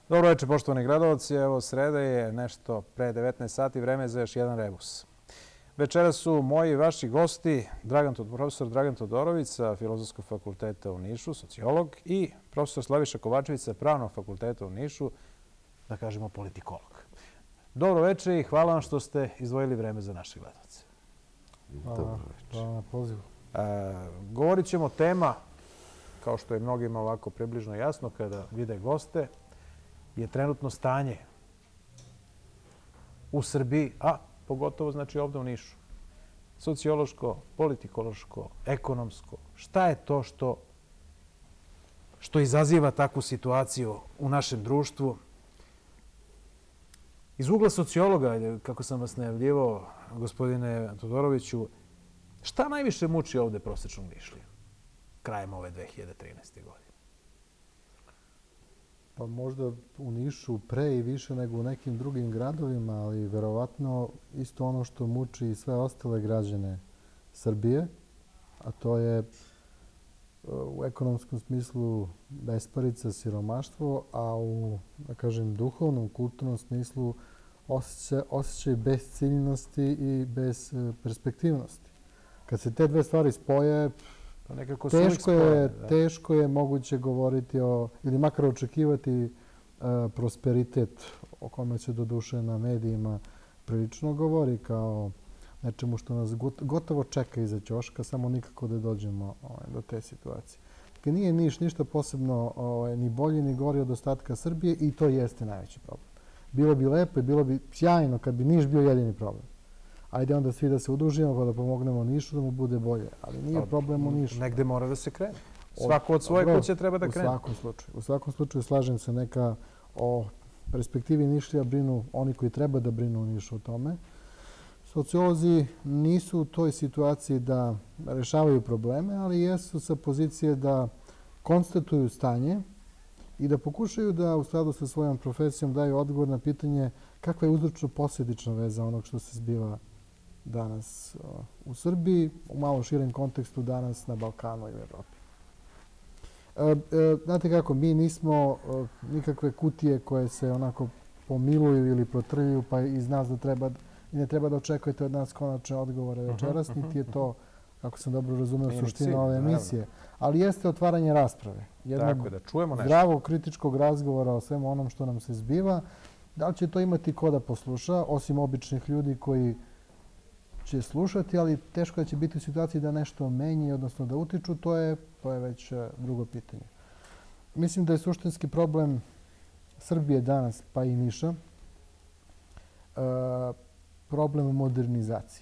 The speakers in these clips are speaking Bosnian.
Dobro večer, poštovani gledalci. Evo, sreda je nešto pre 19 sati, vreme za još jedan rebus. Večera su moji i vaši gosti profesor Dragan Todorović sa Filozofskog fakulteta u Nišu, sociolog, i profesor Slaviša Kovačević sa Pravnog fakulteta u Nišu, da kažemo politikolog. Dobro večer i hvala vam što ste izdvojili vreme za naše gledalce. Dobro večer. Hvala na pozivu. Govorit ćemo tema, kao što je mnogima ovako približno jasno kada vide goste, je trenutno stanje u Srbiji, a pogotovo znači ovdje u Nišu. Sociološko, politikološko, ekonomsko. Šta je to što izaziva takvu situaciju u našem društvu? Iz ugla sociologa, kako sam vas najavljivao, gospodine Todoroviću, šta najviše muči ovdje prosječnog Nišlija krajem ove 2013. godine? Pa možda u Nišu pre i više nego u nekim drugim gradovima, ali verovatno isto ono što muči sve ostale građane Srbije, a to je u ekonomskom smislu besparica, siromaštvo, a u, da kažem, duhovnom, kulturnom smislu osjećaj bezciljnosti i bez perspektivnosti. Kad se te dve stvari spoje, teško je moguće govoriti o, ili makar očekivati prosperitet o kome se doduše na medijima prilično govori kao nečemu što nas gotovo čeka iza ćoška, samo nikako da dođemo do te situacije. Dakle, nije Niš ništa posebno ni bolji ni gori od ostatka Srbije i to jeste najveći problem. Bilo bi lepo i bilo bi sjajno kad bi Niš bio jedini problem. Ajde onda svi da se udružimo pa da pomognemo Nišu da mu bude bolje. Ali nije problem u Nišu. Negde mora da se krene. Svako od svoje kuće treba da krene. U svakom slučaju slažem se, neka o perspektivi Nišlija brinu oni koji treba da brinu u Nišu o tome. Sociolozi nisu u toj situaciji da rešavaju probleme, ali jesu sa pozicije da konstatuju stanje i da pokušaju da u skladu sa svojom profesijom daju odgovor na pitanje kakva je uzročno-posljedična veza onog što se zbiva danas u Srbiji, u malo širem kontekstu danas na Balkanu i u Evropi. Znate kako, mi nismo nikakve kutije koje se onako pomiluju ili protrljuju, pa iz nas ne treba da očekujete od nas konačne odgovore večeras, niti je to, kako sam dobro razumeo, suština ove emisije. Ali jeste otvaranje rasprave. Jednog zdravog kritičkog razgovora o svemu onom što nam se zbiva. Da li će to imati ko da posluša, osim običnih ljudi koji će slušati, ali teško da će biti u situaciji da nešto menji, odnosno da utiču, to je već drugo pitanje. Mislim da je suštinski problem Srbije danas, pa i Niša, problem modernizacije.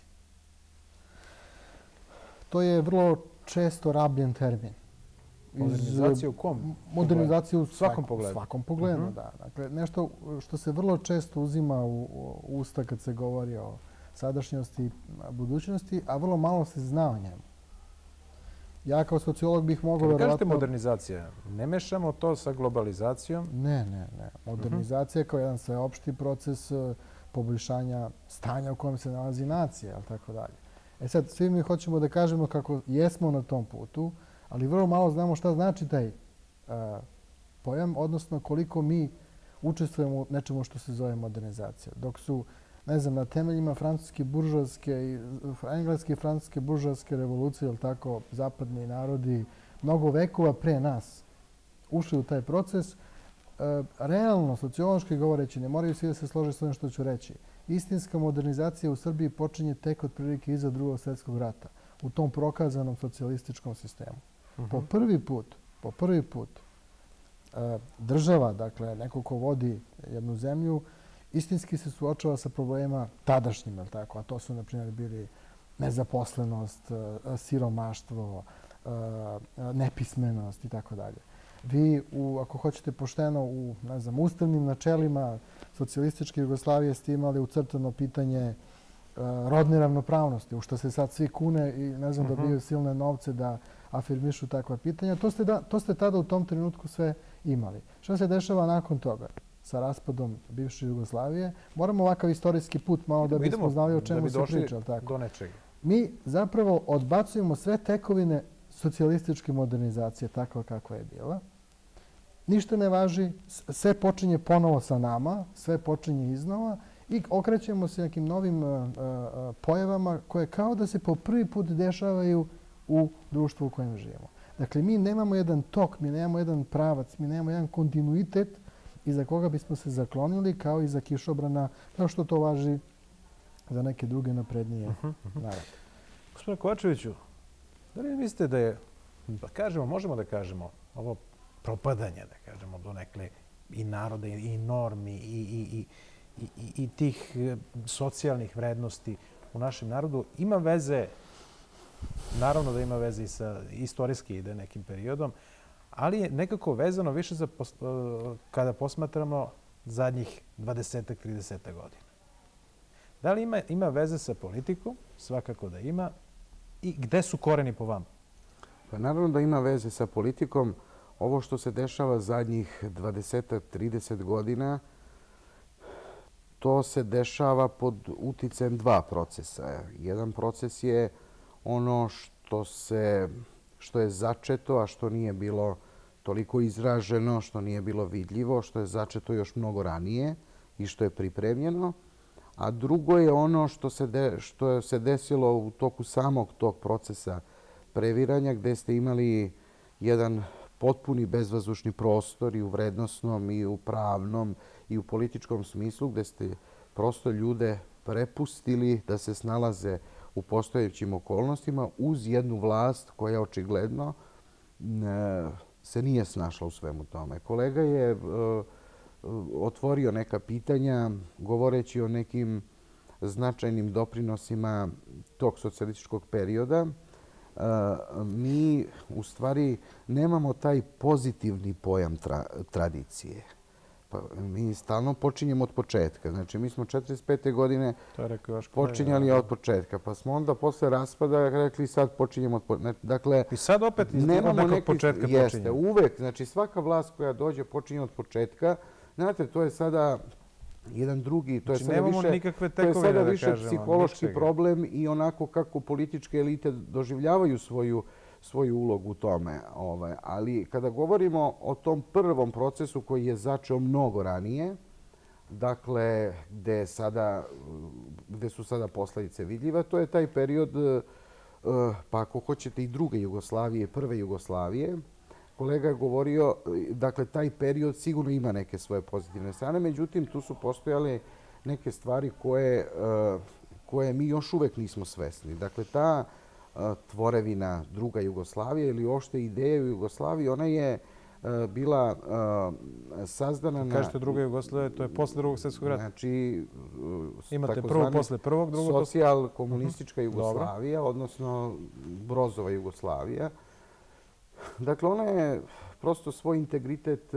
To je vrlo često rabljen termin. Modernizacija u kom? Modernizacija u svakom pogledu. Svakom pogledu, da. Dakle, nešto što se vrlo često uzima u usta kad se govori o sadašnjosti i budućnosti, a vrlo malo se zna o njemu. Ja kao sociolog bih mogao verovatno... Kažete modernizacija, ne mešamo to sa globalizacijom? Ne. Modernizacija je kao jedan sveopšti proces poboljšanja stanja u kojem se nalazi nacija, ali tako dalje. Sad, svi mi hoćemo da kažemo kako jesmo na tom putu, ali vrlo malo znamo šta znači taj pojam, odnosno koliko mi učestvujemo u nečemu što se zove modernizacija. Dok su, ne znam, na temeljima francuske buržoaske i engleske i francuske buržoaske revolucije, ili tako, zapadni narodi, mnogo vekova pre nas ušli u taj proces, realno, sociološki govoreći, ne moraju svi da se slože s ovim što ću reći. Istinska modernizacija u Srbiji počinje tek otprilike iza Drugog svjetskog rata, u tom prokazanom socijalističkom sistemu. Po prvi put država, dakle neko ko vodi jednu zemlju, istinski se suočava sa problema tadašnjim, a to su, na primjer, bili nezaposlenost, siromaštvo, nepismenost i tako dalje. Vi, ako hoćete pošteno, u ustavnim načelima socijalističke Jugoslavije ste imali ucrtano pitanje rodne ravnopravnosti, u što se sad svi kune i, dobiju silne novce da afirmišu takva pitanja. To ste tada u tom trenutku sve imali. Što se dešava nakon toga sa raspadom bivše Jugoslavije? Moramo ovakav istorijski put malo da bismo znali o čemu se priča. Mi zapravo odbacujemo sve tekovine socijalističke modernizacije takva kakva je bila ništa ne važi, sve počinje ponovo sa nama, sve počinje iznova i okrećemo se nekim novim pojavama koje kao da se po prvi put dešavaju u društvu u kojem živimo. Dakle, mi nemamo jedan tok, mi nemamo jedan pravac, mi nemamo jedan kontinuitet iza koga bismo se zaklonili kao i za kišobrana, kao što to važi za neke druge naprednije narode. Gospodine Kovačeviću, da li mislite da je, možemo da kažemo, ovo propadanje, da kažemo, donekle i naroda i normi i tih socijalnih vrednosti u našem narodu ima veze, naravno da ima veze i sa istorijski ide nekim periodom, ali je nekako vezano više kada posmatramo zadnjih 20-30 godina. Da li ima veze sa politikom? Svakako da ima. I gde su koreni po vama? Pa naravno da ima veze sa politikom. Ovo što se dešava zadnjih 20-30 godina, to se dešava pod uticajem dva procesa. Jedan proces je ono što je začeto, a što nije bilo toliko izraženo, što nije bilo vidljivo, što je začeto još mnogo ranije i što je pripremljeno. A drugo je ono što se desilo u toku samog tog procesa previranja, gde ste imali jedan potpuni bezvazdušni prostor i u vrednosnom, i u pravnom, i u političkom smislu, gde ste prosto ljude prepustili da se snalaze u postojećim okolnostima uz jednu vlast koja očigledno se nije snašla u svemu tome. Kolega je otvorio neka pitanja govoreći o nekim značajnim doprinosima tog socijalističkog perioda. Mi u stvari nemamo taj pozitivni pojam tradicije. Mi stalno počinjemo od početka. Znači, mi smo 1945. godine počinjali od početka. Pa smo onda posle raspada rekli sad počinjemo od početka. Dakle, i sad opet od nekog početka počinjemo. Jeste, uvek. Znači, svaka vlast koja dođe počinje od početka. Znate, to je sada jedan drugi, to je sada više psihološki problem i onako kako političke elite doživljavaju svoju ulogu u tome. Ali kada govorimo o tom prvom procesu koji je začeo mnogo ranije, dakle, gde su sada posledice vidljive, to je taj period, pa ako hoćete i druge Jugoslavije, prve Jugoslavije. Kolega je govorio, dakle, taj period sigurno ima neke svoje pozitivne strane, međutim, tu su postojale neke stvari koje mi još uvek nismo svesni. Dakle, ta tvorevina druga Jugoslavija ili uopšte ideja u Jugoslaviji, ona je bila sazdana na... Kažete druga Jugoslavija, to je posle drugog svjetskog rata. Znači, imate prvo, posle prvog, drugo... Socijal-komunistička Jugoslavija, odnosno Brozova Jugoslavija. Dakle, ona je prosto svoj integritet,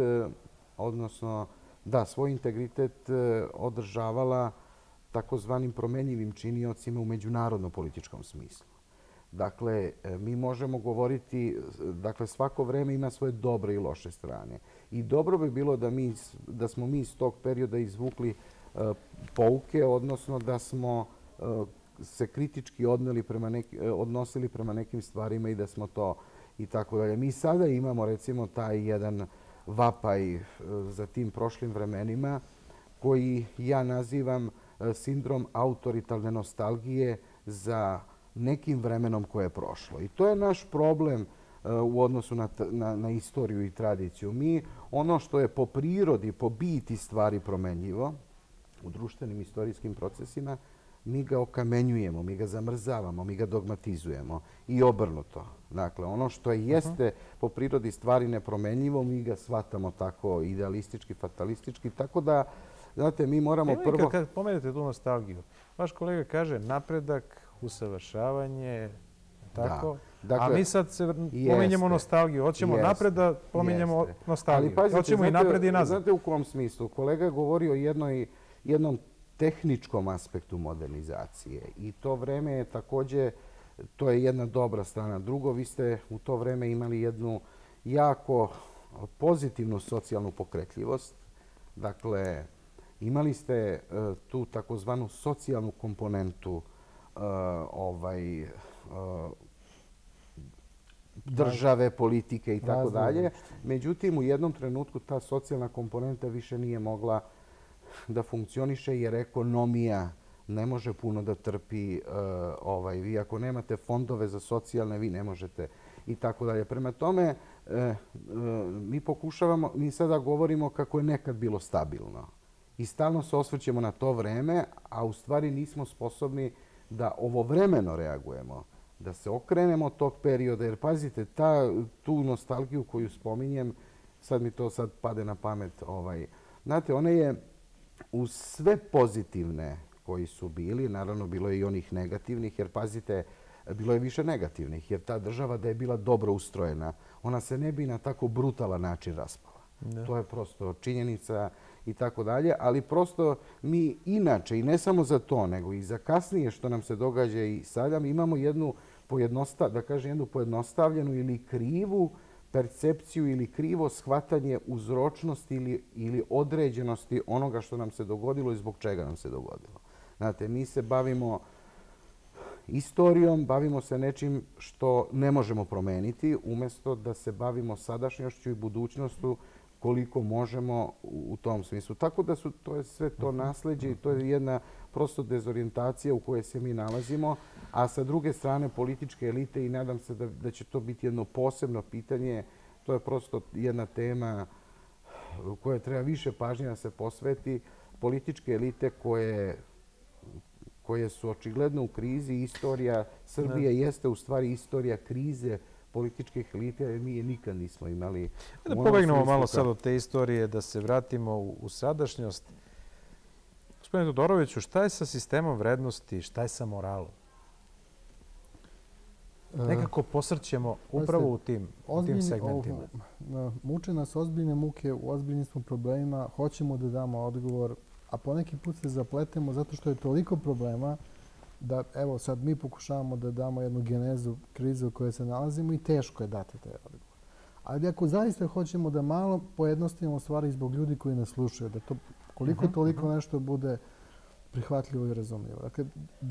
svoj integritet održavala takozvanim promenjivim činiocima u međunarodno-političkom smislu. Dakle, mi možemo govoriti, dakle, svako vreme ima svoje dobre i loše strane. I dobro bi bilo da smo mi iz tog perioda izvukli pouke, odnosno da smo se kritički odnosili prema nekim stvarima i da smo to i tako dalje. Mi sada imamo, recimo, taj jedan vapaj za tim prošlim vremenima koji ja nazivam sindrom autoritarne nostalgije za nekim vremenom koje je prošlo. I to je naš problem u odnosu na istoriju i tradiciju. Mi ono što je po prirodi, po biti stvari promenljivo u društvenim istorijskim procesima, mi ga okamenjujemo, mi ga zamrzavamo, mi ga dogmatizujemo i obrnuto. Dakle, ono što jeste po prirodi stvari nepromenljivo, mi ga shvatamo tako idealistički, fatalistički, tako da, znate, mi moramo prvo... Kad pomenete tu nostalgiju, vaš kolega kaže napredak, usavršavanje, tako? A mi sad se pominjemo nostalgiju. Hoćemo napred da pominjemo nostalgiju. Hoćemo i napred i nazad. Znate u kom smislu? Kolega je govorio o jednom tehničkom aspektu modernizacije i to vreme je takođe, to je jedna dobra strana. Drugo, vi ste u to vreme imali jednu jako pozitivnu socijalnu pokretljivost. Dakle, imali ste tu takozvanu socijalnu komponentu države, politike i tako dalje. Međutim, u jednom trenutku ta socijalna komponenta više nije mogla da funkcioniše jer ekonomija ne može puno da trpi. Vi ako nemate fondove za socijalne, vi ne možete i tako dalje. Prema tome, mi sada govorimo kako je nekad bilo stabilno. I stalno se osvrćemo na to vreme, a u stvari nismo sposobni da ovovremeno reagujemo, da se okrenemo od tog perioda. Jer pazite, tu nostalgiju koju spominjem, sad mi to pade na pamet. Znate, ona je uz sve pozitivne koji su bili, naravno bilo je i onih negativnih, jer pazite, bilo je više negativnih, jer ta država da je bila dobro ustrojena, ona se ne bi na tako brutalan način raspala. To je prosto činjenica i tako dalje, ali prosto mi inače, i ne samo za to, nego i za kasnije što nam se događa i sada, mi imamo jednu pojednostavljenu ili krivu percepciju ili krivo shvatanje uzročnosti ili određenosti onoga što nam se dogodilo i zbog čega nam se dogodilo. Znate, mi se bavimo istorijom, bavimo se nečim što ne možemo promeniti, umjesto da se bavimo sadašnjošću i budućnostu koliko možemo u tom smislu. Tako da to je sve to nasleđe i to je jedna prosto dezorijentacija u kojoj se mi nalazimo, a sa druge strane političke elite, i nadam se da će to biti jedno posebno pitanje, to je prosto jedna tema u kojoj treba više pažnje da se posveti, političke elite koje su očigledno u krizi. Istorija Srbije jeste u stvari istorija krize političkih elita, jer mi je nikad nismo imali. Da pobegnemo malo sad od te istorije, da se vratimo u sadašnjost. Gospodine Todoroviću, šta je sa sistemom vrednosti, šta je sa moralom? Nekako posrćemo upravo u tim segmentima. Muče nas ozbiljne muke, u ozbiljnim smo problemima, hoćemo da damo odgovor, a poneki put se zapletemo zato što je toliko problema da, evo, sad mi pokušavamo da damo jednu genezu krize u kojoj se nalazimo i teško je dati taj odgovor. Ali ako zaista hoćemo da malo pojednostavimo stvari zbog ljudi koji nas slušaju, da to koliko toliko nešto bude prihvatljivo i razumljivo. Dakle,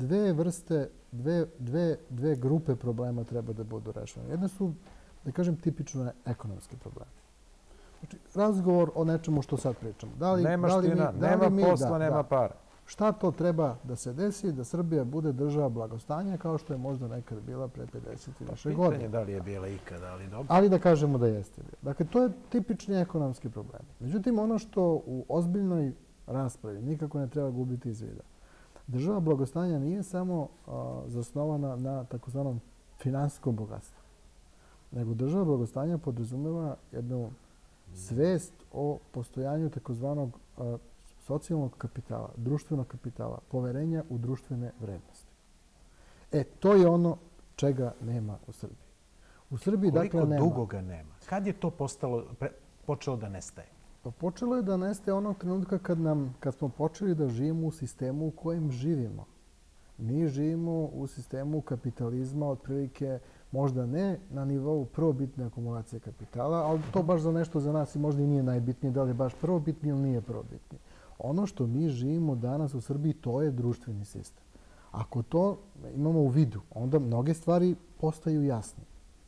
dve grupe problema treba da budu rešene. Jedna su, da kažem, tipično ekonomski problemi. Znači, razgovor o nečemu što sad pričamo. Nema ština, nema posla, nema para. Šta to treba da se desi da Srbija bude država blagostanja kao što je možda nekad bila pre 50 i više godina? Pitanje da li je bila ikada, ali dobro. Ali da kažemo da jeste bila. Dakle, to je tipični ekonomski problem. Međutim, ono što u ozbiljnoj raspravi nikako ne treba gubiti iz vida. Država blagostanja nije samo zasnovana na takozvanom finansijskom bogatstvu, nego država blagostanja podrazumeva jednu svest o postojanju takozvanog socijalnog kapitala, društvenog kapitala, poverenja u društvene vrednosti. To je ono čega nema u Srbiji. U Srbiji, dakle, nema. Koliko dugo ga nema? Kad je to počelo da nestaje? Pa počelo je da nestaje onog trenutka kad smo počeli da živimo u sistemu u kojem živimo. Mi živimo u sistemu kapitalizma, otprilike možda ne na nivou prvobitne akumulacije kapitala, ali to baš za nešto za nas i možda i nije najbitnije, da li je baš prvobitni ili nije prvobitni. Ono što mi živimo danas u Srbiji, to je društveni sistem. Ako to imamo u vidu, onda mnoge stvari postaju jasne.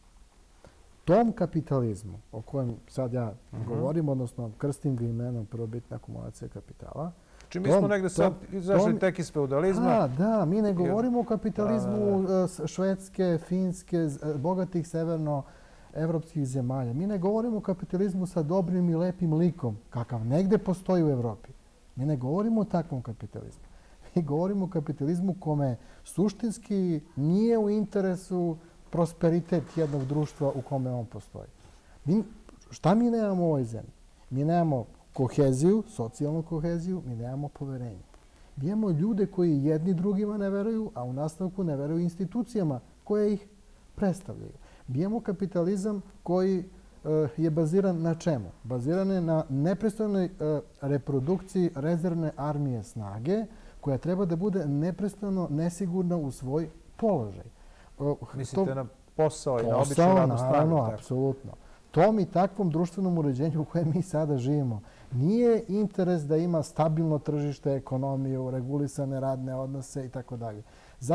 Tom kapitalizmu o kojem sad ja govorim, odnosno krstim ga imenom prvobitna akumulacija kapitala. Čim mi smo negde sad izašli tek iz feudalizma. Da, mi ne govorimo o kapitalizmu Švedske, Finske, bogatih severnoevropskih zemalja. Mi ne govorimo o kapitalizmu sa dobrim i lepim likom, kakav negde postoji u Evropi. Mi ne govorimo o takvom kapitalizmu. Mi govorimo o kapitalizmu kome suštinski nije u interesu prosperitet jednog društva u kome on postoji. Šta mi nemamo u ovoj zemlji? Mi nemamo koheziju, socijalnu koheziju, mi nemamo poverenje. Mi imamo ljude koji jedni drugima ne veruju, a u nastavku ne veruju institucijama koje ih predstavljaju. Mi imamo kapitalizam koji je baziran na čemu? Baziran je na neprestanoj reprodukciji rezervne armije snage koja treba da bude neprestano nesigurna u svoj položaj. Mislite na posao i na običnu radnu snagu? Naravno, apsolutno. Tom i takvom društvenom uređenju u kojem mi sada živimo nije interes da ima stabilno tržište, ekonomiju, regulisane radne odnose itd. Zato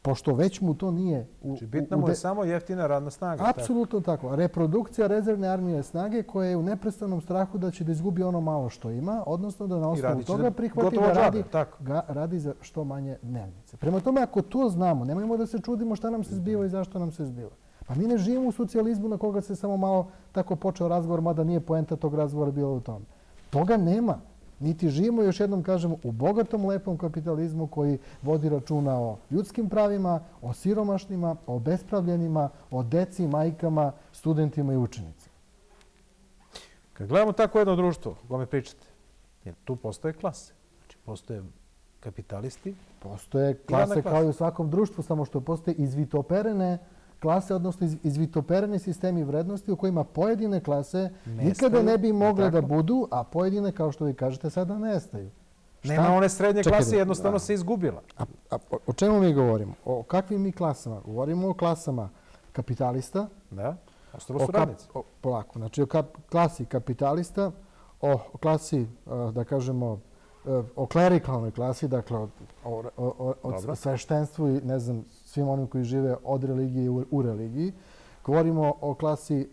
pošto već mu to nije... Znači, bitna mu je samo jeftina radna snaga. Apsolutno tako. Reprodukcija rezervne armije snage koja je u neprestanom strahu da će da izgubi ono malo što ima, odnosno da na osnovu toga prihvati da radi za što manje dnevnice. Prema tome, ako to znamo, nemojmo da se čudimo šta nam se zbiva i zašto nam se zbiva. Pa mi ne živimo u socijalizmu na koga se samo malo tako počeo razgovor, mada nije poenta tog razgovora bila u tome. Toga nema. Niti živimo, još jednom kažemo, u bogatom, lepom kapitalizmu koji vodi računa o ljudskim pravima, o siromašnima, o bespravljenima, o deci, majkama, studentima i učenicima. Kad gledamo tako jedno društvo o kome pričate, tu postoje klase. Znači, postoje kapitalisti. Postoje klase kao i u svakom društvu, samo što postoje izvitoperene klase, odnosno izvitopereni sistemi vrednosti u kojima pojedine klase nikada ne bi mogle da budu, a pojedine, kao što vi kažete, sada nestaju. Nema one srednje klase, jednostavno se izgubila. O čemu mi govorimo? O kakvim mi klasama? Govorimo o klasama kapitalista. Da, ostalo su radnici. Polako. Znači o klasi kapitalista, o klasi, da kažemo, o klerikalnoj klasi, dakle o sveštenstvu i ne znam, svim onim koji žive od religije u religiji. Govorimo o klasi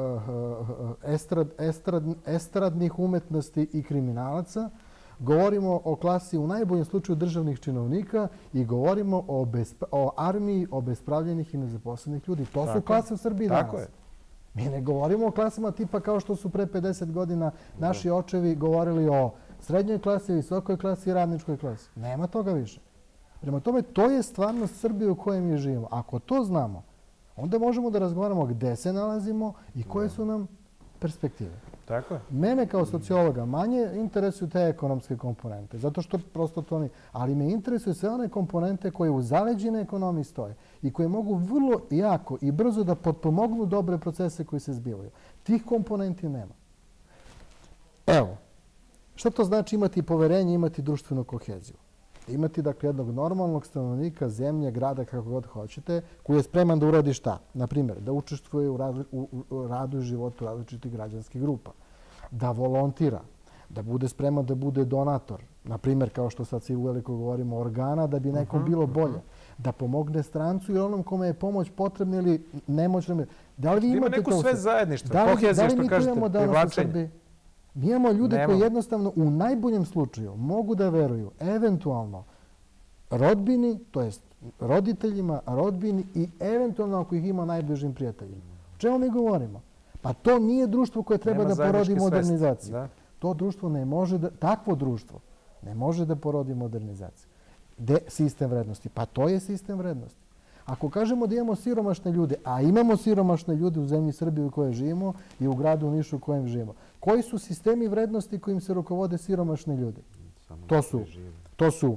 estradnih umetnosti i kriminalaca. Govorimo o klasi u najboljem slučaju državnih činovnika i govorimo o armiji obespravljenih i nezaposlenih ljudi. To su klase u Srbiji danas. Mi ne govorimo o klasama tipa kao što su pre 50 godina naši očevi govorili o srednjoj klasi, visokoj klasi i radničkoj klasi. Nema toga više. Prema tome, to je stvarnost Srbije u kojoj mi živimo. Ako to znamo, onda možemo da razgovaramo gde se nalazimo i koje su nam perspektive. Tako je. Mene kao sociologa manje interesuju te ekonomske komponente, zato što prosto to nije. Ali me interesuju sve one komponente koje u zaleđenoj ekonomiji stoje i koje mogu vrlo jako i brzo da potpomognu dobre procese koji se zbivaju. Tih komponenti nema. Evo, šta to znači imati poverenje, imati društvenu koheziju? Imati, dakle, jednog normalnog stanovnika, zemlje, grada, kako god hoćete, koji je spreman da uradi šta? Naprimjer, da učestvuje u radu i životu različitih građanskih grupa, da volontira, da bude spreman da bude donator, naprimjer, kao što sad svi uveliko govorimo, organa, da bi nekom bilo bolje, da pomogne strancu ili onom kome je pomoć potrebna ili nemoćna. Da li ima neku sve zajedništvo, koheziju, što kažete, privlačenje? Mi imamo ljude koji jednostavno u najboljem slučaju mogu da veruju eventualno rodbini, to jest roditeljima, rodbini i eventualno ako ih ima najbližim prijateljima. O čemu mi govorimo? Pa to nije društvo koje treba da porodi modernizaciju. To društvo ne može da, takvo društvo ne može da porodi modernizaciju. Sistem vrednosti. Pa to je sistem vrednosti. Ako kažemo da imamo siromašne ljude, a imamo siromašne ljude u zemlji Srbije u kojoj živimo i u gradu Nišu u kojem živimo, koji su sistemi vrednosti kojim se rukovode siromašni ljudi? To su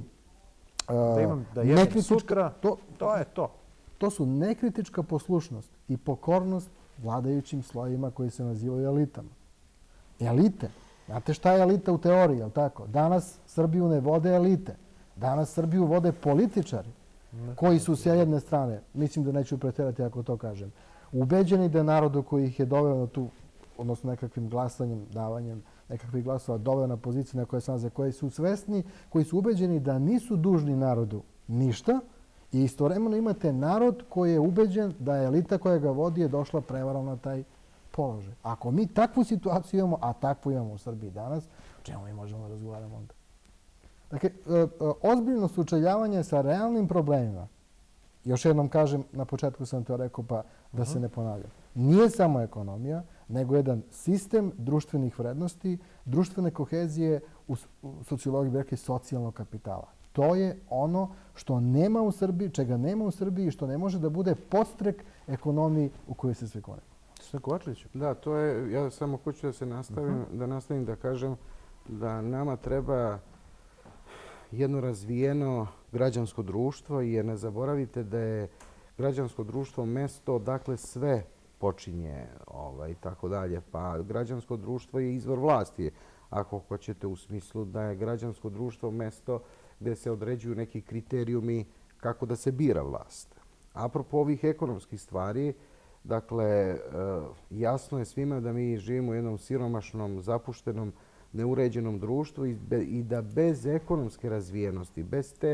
To su nekritička poslušnost i pokornost vladajućim slojima koji se nazivaju elitama. Elite. Znate šta je elita u teoriji, je li tako? Danas Srbiju ne vode elite. Danas Srbiju vode političari koji su s jedne strane, mislim da neću preterati ako to kažem, ubeđeni da narodu koji ih je doveo tu, odnosno nekakvim glasanjem, davanjem nekakvih glasova, doveo na poziciju na koje se nalaze, koji su svesni, koji su ubeđeni da nisu dužni narodu ništa i istovremeno imate narod koji je ubeđen da je elita koja ga vodi je došla prevarom na taj položaj. Ako mi takvu situaciju imamo, a takvu imamo u Srbiji danas, o čemu mi možemo razgovarati onda? Dakle, ozbiljno sučeljavanje sa realnim problemima, još jednom kažem, na početku sam to rekao pa da se ne ponavljam, nije samo ekonomija, nego jedan sistem društvenih vrednosti, društvene kohezije u sociologiji bi rekli socijalnog kapitala. To je ono što nema u Srbiji, čega nema u Srbiji i što ne može da bude podstrek ekonomiji u kojoj se sve konemo. Da, to je, ja samo hoću da nastavim da kažem da nama treba jedno razvijeno građansko društvo, jer ne zaboravite da je građansko društvo mesto odakle sve počinje i tako dalje. Pa građansko društvo je izvor vlasti, ako hoćete, u smislu da je građansko društvo mesto gde se određuju neki kriterijumi kako da se bira vlast. Apropo ovih ekonomskih stvari, dakle, jasno je svima da mi živimo u jednom siromašnom, zapuštenom, neuređenom društvu i da bez ekonomske razvijenosti, bez te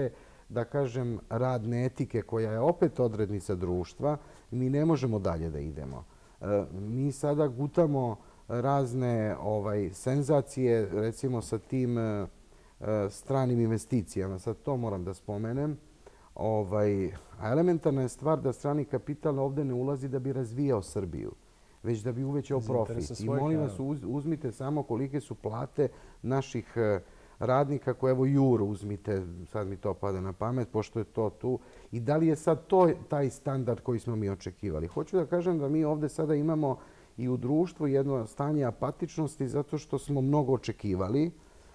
da kažem, radne etike koja je opet odrednica društva, mi ne možemo dalje da idemo. Mi sada gutamo razne senzacije, recimo sa tim stranim investicijama. Sad to moram da spomenem. A elementarna je stvar da strani kapital ovdje ne ulazi da bi razvijao Srbiju, već da bi uvećao profit. I molim vas, uzmite samo kolike su plate naših radnika koje, evo Juro uzmite, sad mi to pada na pamet, pošto je to tu. I da li je sad to taj standard koji smo mi očekivali? Hoću da kažem da mi ovdje sada imamo i u društvu jedno stanje apatičnosti zato što smo mnogo očekivali,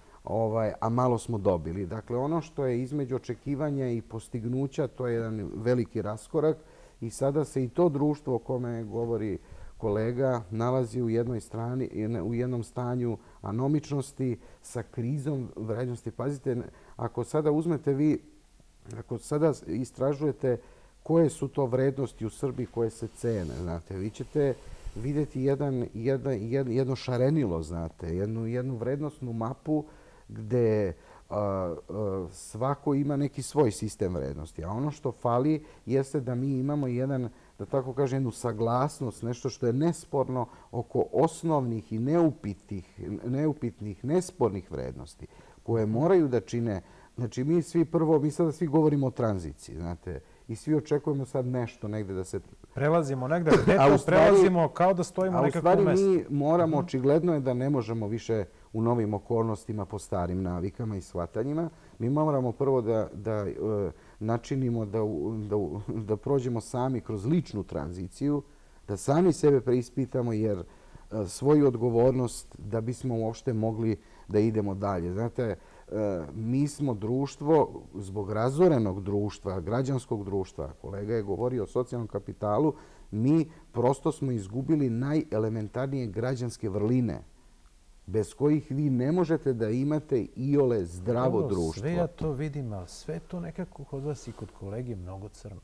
a malo smo dobili. Dakle, ono što je između očekivanja i postignuća, to je jedan veliki raskorak i sada se i to društvo o kome govori kolega nalazi u jednom stanju anomičnosti sa krizom vrednosti. Pazite, ako sada uzmete vi, ako sada istražujete koje su to vrednosti u Srbiji koje se cene, znate, vi ćete vidjeti jedno šarenilo, znate, jednu vrednostnu mapu gde svako ima neki svoj sistem vrednosti. A ono što fali jeste da mi imamo jedan, da tako kažem, jednu saglasnost, nešto što je nesporno oko osnovnih i neupitnih, nespornih vrednosti koje moraju da čine. Znači, mi sada svi govorimo o tranziciji, znate, i svi očekujemo sad nešto negde da se... Prelazimo negde, prelazimo kao da stojimo nekako u mestu. A u stvari mi moramo, očigledno je da ne možemo više u novim okolnostima po starim navikama i shvatanjima. Mi moramo prvo da načinimo da prođemo sami kroz ličnu tranziciju, da sami sebe preispitamo jer svoju odgovornost da bismo uopšte mogli da idemo dalje. Znate, mi smo društvo, zbog razorenog društva, građanskog društva, kolega je govorio o socijalnom kapitalu, mi prosto smo izgubili najelementarnije građanske vrline bez kojih vi ne možete da imate iole zdravo društvo. Sve ja to vidim, ali sve to nekako kod vas i kod kolege mnogo crno.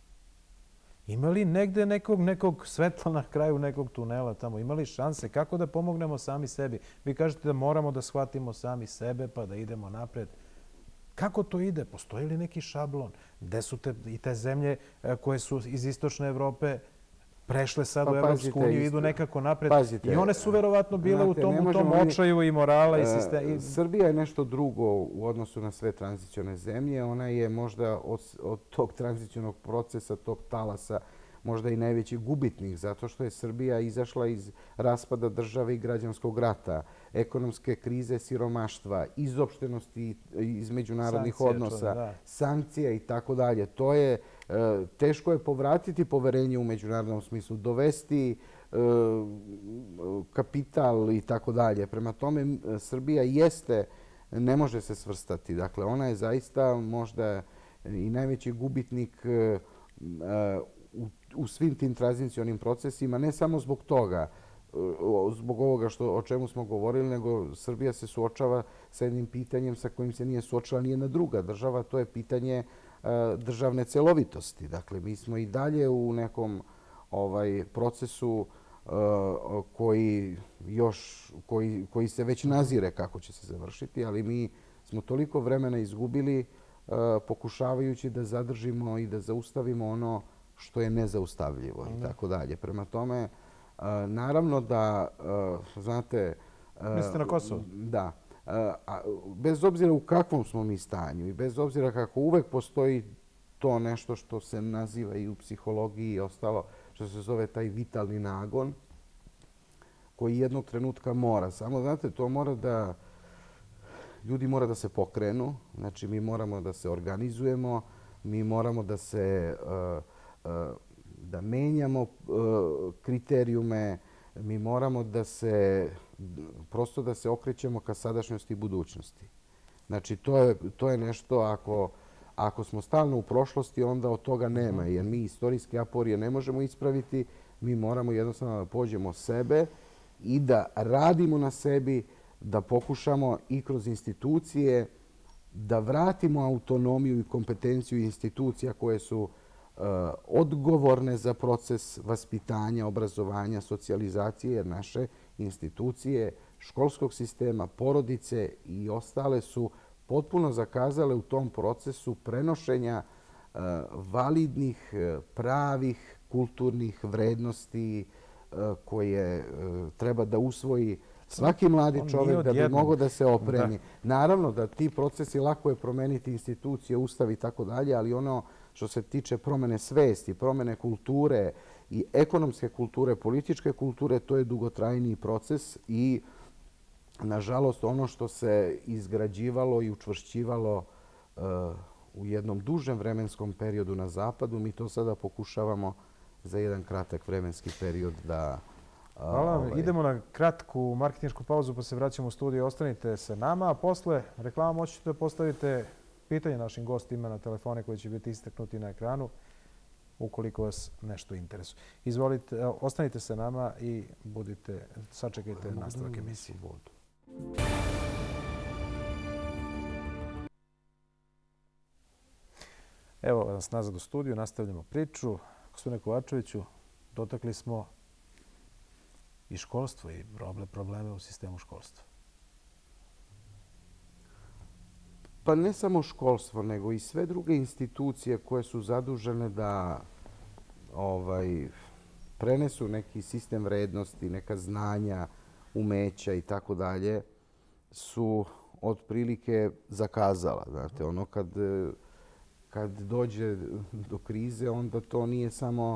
Ima li negde nekog svetla na kraju nekog tunela tamo? Ima li šanse? Kako da pomognemo sami sebi? Vi kažete da moramo da shvatimo sami sebe pa da idemo napred. Kako to ide? Postoji li neki šablon? Gde su i te zemlje koje su iz istočne Evrope prešle sad u Evropsku uniju, idu nekako napred. I one su verovatno bile u tom očaju i morala i sistema. Srbija je nešto drugo u odnosu na sve tranzicione zemlje. Ona je možda od tog tranzicionog procesa, tog talasa, možda i najveći gubitnik, zato što je Srbija izašla iz raspada države i građanskog rata, ekonomske krize, siromaštva, izopštenosti iz međunarodnih odnosa, sankcija i tako dalje. To je teško je povratiti poverenje u međunarodnom smislu, dovesti kapital i tako dalje. Prema tome, Srbija jeste, ne može se svrstati. Dakle, ona je zaista možda i najveći gubitnik u svim tim tranzicionim procesima, ne samo zbog toga, zbog ovoga o čemu smo govorili, nego Srbija se suočava sa jednim pitanjem sa kojim se nije suočila nijedna druga država, to je pitanje državne celovitosti. Dakle, mi smo i dalje u nekom procesu koji se već nazire kako će se završiti, ali mi smo toliko vremena izgubili pokušavajući da zadržimo i da zaustavimo ono što je nezaustavljivo i tako dalje. Prema tome, naravno da, znate... Mislite na Kosovo? Da. Bez obzira u kakvom smo mi stanju i bez obzira kako uvek postoji to nešto što se naziva i u psihologiji i ostalo, što se zove taj vitalni nagon, koji jednog trenutka mora. Samo, znate, to mora da... Ljudi mora da se pokrenu, znači mi moramo da se organizujemo, mi moramo da menjamo kriterijume, mi moramo prosto da se okrećemo ka sadašnjosti i budućnosti. Znači, to je nešto, ako smo stalno u prošlosti, onda od toga nema, jer mi istorijske aporije ne možemo ispraviti, mi moramo jednostavno da pođemo sebe i da radimo na sebi, da pokušamo i kroz institucije da vratimo autonomiju i kompetenciju institucija koje su odgovorne za proces vaspitanja, obrazovanja, socijalizacije, jer naše institucije školskog sistema, porodice i ostale su potpuno zakazale u tom procesu prenošenja validnih, pravih, kulturnih vrednosti koje treba da usvoji svaki mladi čovjek da bi mogao da se opremi. Naravno da ti procesi lako je promeniti institucije, ustav i tako dalje, ali ono što se tiče promene svesti, promene kulture i ekonomske kulture, političke kulture, to je dugotrajniji proces i nažalost ono što se izgrađivalo i učvršćivalo u jednom dužem vremenskom periodu na zapadu, mi to sada pokušavamo za jedan kratak vremenski period da... Hvala vam. Idemo na kratku marketinšku pauzu pa se vraćamo u studiju. Ostanite sa nama, a posle reklama moći ćete da postavite pitanje našim gostima na telefone koji će biti istaknuti na ekranu ukoliko vas nešto interesuje. Izvolite, ostanite sa nama i sačekajte nastavak emisije. Evo nas nazad u studiju, nastavljamo priču. Gospodine Kovačeviću, dotakli smo i školstvo i probleme u sistemu školstva. Pa ne samo školstvo, nego i sve druge institucije koje su zadužene da prenesu neki sistem vrednosti, neka znanja, umeća i tako dalje, su otprilike zakazala. Znate, ono kad dođe do krize, onda to nije samo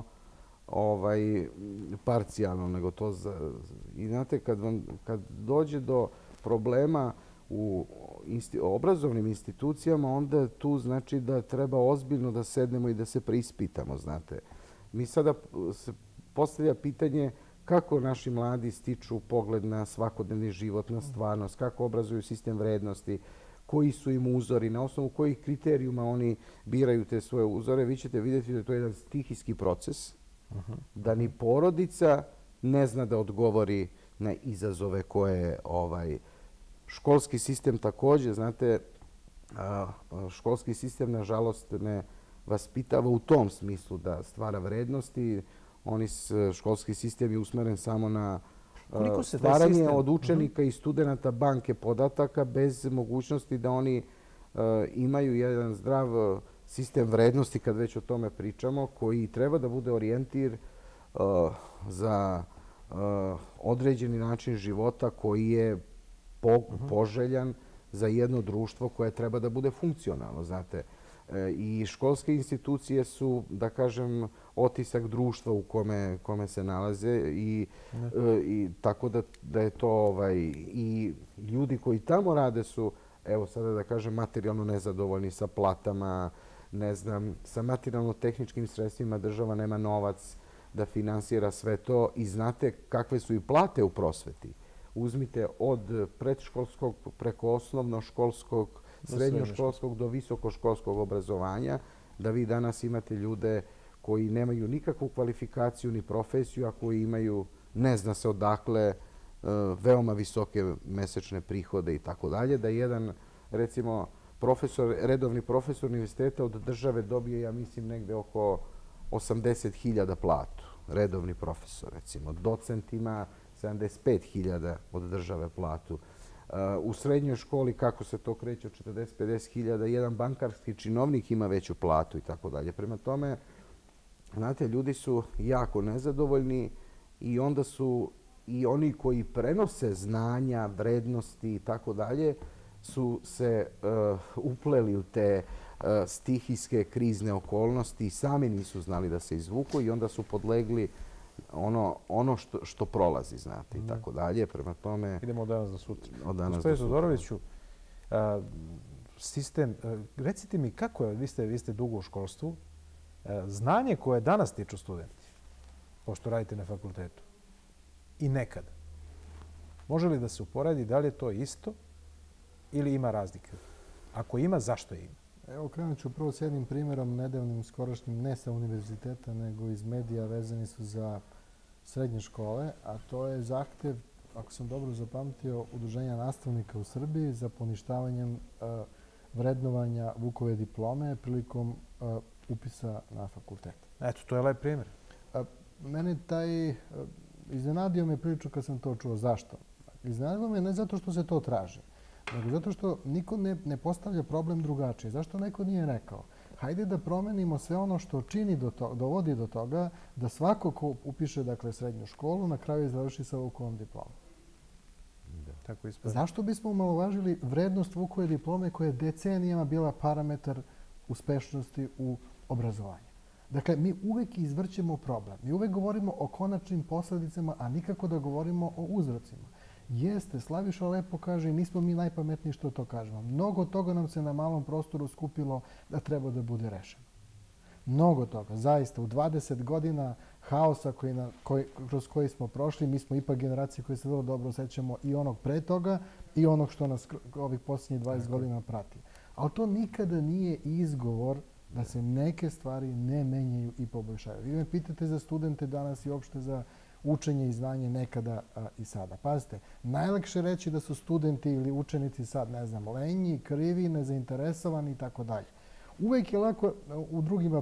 parcijalno, nego to... I znate, kad dođe do problema u obrazovnim institucijama, onda tu znači da treba ozbiljno da sednemo i da se preispitamo, znate. Mi sada se postavlja pitanje kako naši mladi stiču pogled na svakodnevni život, na stvarnost, kako obrazuju sistem vrednosti, koji su im uzori, na osnovu kojih kriterijuma oni biraju te svoje uzore. Vi ćete vidjeti da je to jedan stihijski proces, da ni porodica ne zna da odgovori na izazove koje školski sistem također, znate, školski sistem nažalost ne vaspitava u tom smislu da stvara vrednosti. Školski sistem je usmeren samo na stvaranje od učenika i studenta banke podataka bez mogućnosti da oni imaju jedan zdrav sistem vrednosti, kad već o tome pričamo, koji treba da bude orijentir za određeni način života koji je poželjan za jedno društvo koje treba da bude funkcionalno, znate. I školske institucije su, da kažem, otisak društva u kome se nalaze i tako da je to i ljudi koji tamo rade su, evo sada da kažem, materijalno nezadovoljni sa platama, ne znam, sa materijalno-tehničkim sredstvima država nema novac da finansira sve to i znate kakve su i plate u prosveti. Uzmite od predškolskog preko osnovnoškolskog, srednjoškolskog do visokoškolskog obrazovanja, da vi danas imate ljude koji nemaju nikakvu kvalifikaciju ni profesiju, a koji imaju, ne zna se odakle, veoma visoke mesečne prihode i tako dalje, da jedan, recimo, redovni profesor univerziteta od države dobije, ja mislim, negde oko 80.000 platu. Redovni profesor, recimo. Docent ima 75.000 od države platu. U srednjoj školi, kako se to kreće, od 40-50.000, jedan bankarski činovnik ima veću platu i tako dalje. Prema tome, znate, ljudi su jako nezadovoljni i onda su i oni koji prenose znanja, vrednosti i tako dalje, su se upleli u te stihijske krizne okolnosti i sami nisu znali da se izvuku i onda su podlegli ono što prolazi, znate, i tako dalje. Prema tome... Idemo od danas do sutra. Gospodine Todoroviću, sistem, recite mi kako je, vi ste dugo u školstvu, znanje koje danas tiču studenti, pošto radite na fakultetu, i nekada, može li da se uporedi, da li je to isto ili ima razlike? Ako ima, zašto ima? Evo, krenut ću prvo s jednim primjerom nedavnim, skorašnjim, ne sa univerziteta, nego iz medija, vezani su za srednje škole, a to je zahtev, ako sam dobro zapamtio, Udruženja nastavnika u Srbiji za poništavanjem vrednovanja Vukove diplome prilikom upisa na fakultet. Eto, to je lep primjer. Mene iznenadio me priču kad sam to čuo. Zašto? Iznenadilo me ne zato što se to traži, nego zato što niko ne postavlja problem drugačije. Zašto neko nije rekao? Hajde da promenimo sve ono što čini dovodi do toga da svako ko upiše srednju školu na kraju završi sa Vukovom diplomom. Tako ispada. Zašto bismo omalovažili vrednost Vukove diplome koja je decenijama bila parametar uspešnosti u obrazovanju? Dakle, mi uvek izvrćemo problem. Mi uvek govorimo o konačnim posledicama, a nikako da govorimo o uzrocima. Jeste, Slaviša lepo kaže i nismo mi najpametniji što to kažemo. Mnogo toga nam se na malom prostoru skupilo da treba da bude rešeno. Mnogo toga, zaista. U 20 godina haosa kroz koji smo prošli, mi smo ipak generacije koje se vrlo dobro osjećamo i onog pre toga i onog što nas ovih posljednjih 20 godina prati. Ali to nikada nije izgovor da se neke stvari ne menjaju i poboljšaju. Vi me pitate za studente danas i uopšte za učenje i znanje nekada i sada. Pazite, najlakše reći da su studenti ili učenici sad, lenji, krivi, nezainteresovani i tako dalje. Uvijek je lako u drugima